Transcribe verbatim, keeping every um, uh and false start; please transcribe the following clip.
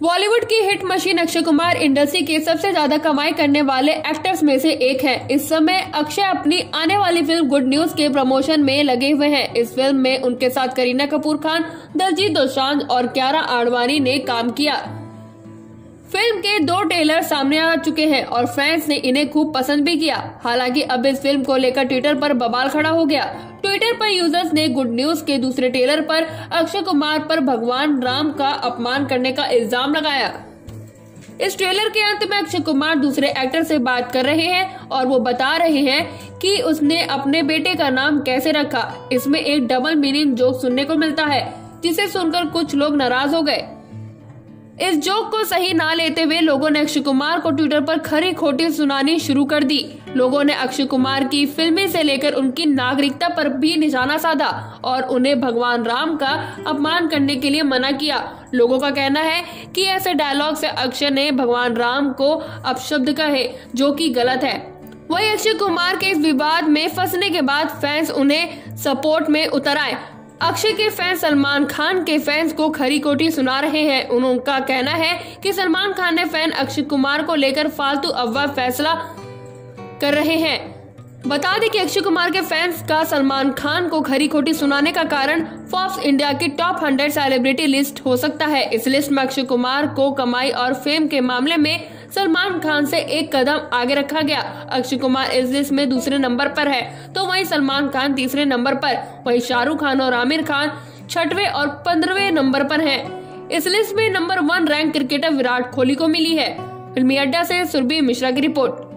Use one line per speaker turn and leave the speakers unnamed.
बॉलीवुड की हिट मशीन अक्षय कुमार इंडस्ट्री के सबसे ज्यादा कमाई करने वाले एक्टर्स में से एक हैं। इस समय अक्षय अपनी आने वाली फिल्म गुड न्यूज के प्रमोशन में लगे हुए हैं। इस फिल्म में उनके साथ करीना कपूर खान, दिलजीत दोसांझ और कियारा आडवाणी ने काम किया। फिल्म के दो ट्रेलर सामने आ चुके हैं और फैंस ने इन्हें खूब पसंद भी किया। हालांकि अब इस फिल्म को लेकर ट्विटर पर बवाल खड़ा हो गया। ट्विटर पर यूजर्स ने गुड न्यूज के दूसरे ट्रेलर पर अक्षय कुमार पर भगवान राम का अपमान करने का इल्जाम लगाया। इस ट्रेलर के अंत में अक्षय कुमार दूसरे एक्टर से बात कर रहे हैं और वो बता रहे हैं कि उसने अपने बेटे का नाम कैसे रखा। इसमें एक डबल मीनिंग जोक सुनने को मिलता है, जिसे सुनकर कुछ लोग नाराज हो गए। इस जोक को सही ना लेते हुए लोगों ने अक्षय कुमार को ट्विटर पर खरी खोटी सुनानी शुरू कर दी। लोगों ने अक्षय कुमार की फिल्में से लेकर उनकी नागरिकता पर भी निशाना साधा और उन्हें भगवान राम का अपमान करने के लिए मना किया। लोगों का कहना है कि ऐसे डायलॉग से अक्षय ने भगवान राम को अपशब्द कहे, जो कि गलत है। वहीं अक्षय कुमार के इस विवाद में फंसने के बाद फैंस उन्हें सपोर्ट में उतर आए। अक्षय के फैंस सलमान खान के फैंस को खरी खोटी सुना रहे हैं। उनका कहना है कि सलमान खान ने फैन अक्षय कुमार को लेकर फालतू अफवाह फैसला कर रहे हैं। बता दें कि अक्षय कुमार के फैंस का सलमान खान को खरी खोटी सुनाने का कारण फोर्ब्स इंडिया की टॉप हंड्रेड सेलिब्रिटी लिस्ट हो सकता है। इस लिस्ट में अक्षय कुमार को कमाई और फेम के मामले में सलमान खान से एक कदम आगे रखा गया। अक्षय कुमार इस लिस्ट में दूसरे नंबर पर है, तो वहीं सलमान खान तीसरे नंबर पर, वहीं शाहरुख खान और आमिर खान छठवें और पंद्रहवें नंबर पर हैं। इस लिस्ट में number one rank cricketer Virat Kohli को मिली है। फिल्मी अड्डा से सुरभि मिश्रा की रिपोर्ट।